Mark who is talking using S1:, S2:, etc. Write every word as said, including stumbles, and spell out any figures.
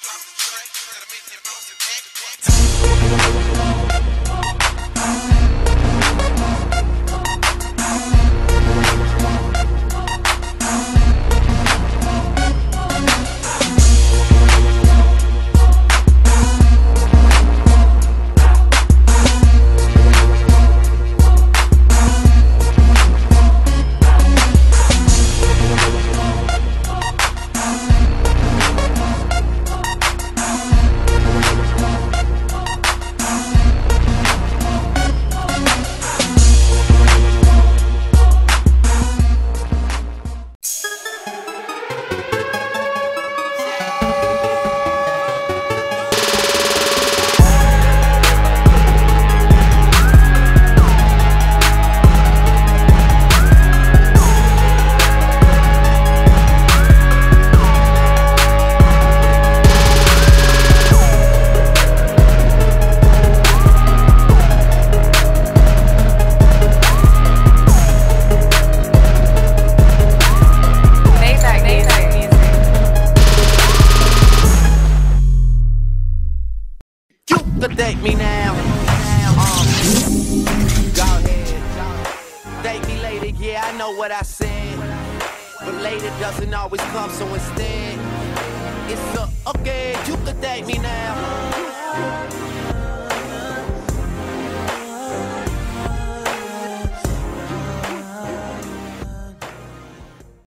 S1: Date me now. Um, go ahead. Date me later, yeah, I know what I said. But later doesn't always come, so instead, it's a okay, you could date me now.